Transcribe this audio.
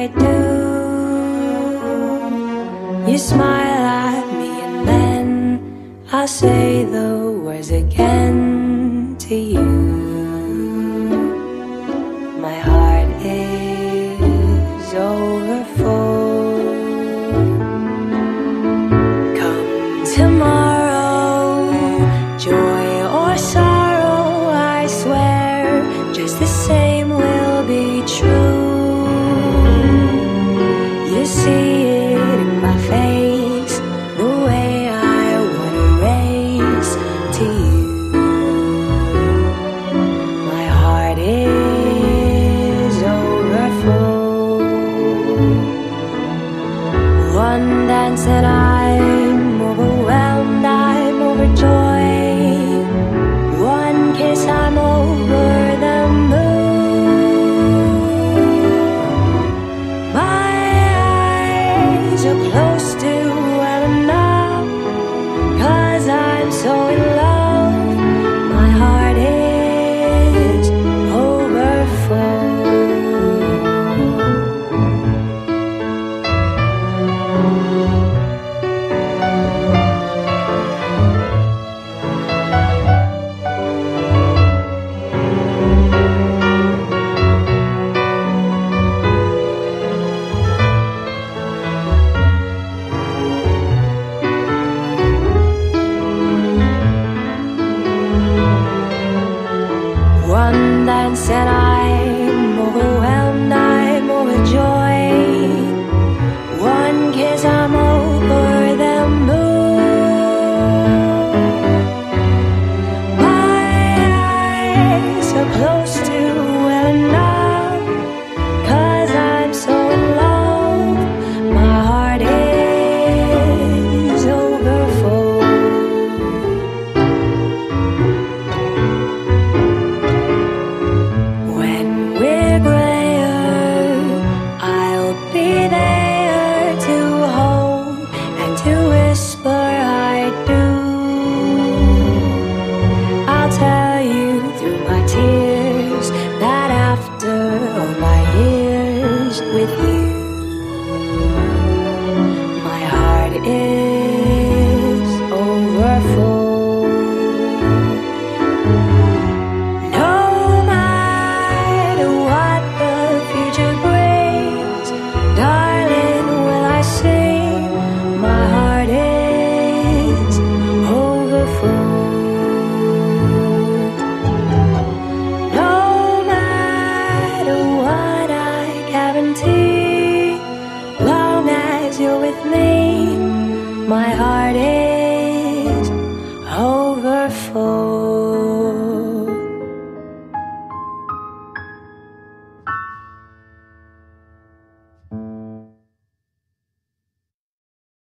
I do. You smile at me and then I'll say the words again to you. My heart is overfull. Come tomorrow, joy or sorrow, I swear just the same will be true. You see it in my face, the way I wanna race to you. My heart is overfull. One dance and I'm overwhelmed, I'm overjoyed. One kiss, I'm over the moon. My eyes are close to welling up, 'cause I'm so in love. My heart is overfull. One dance and I'm overwhelmed, I'm overjoyed. One kiss, I'm over the moon. My eyes are close to welling up, 'cause I'm so in love. My heart is overfull. When we're grayer, I'll be there to hold and to whisper I do. I'll tell you through my tears that after all my years with you, my heart is overfull. No matter what the future brings, darling, will I sing? My heart is overfull. No matter what, I guarantee, long as you're with me, my heart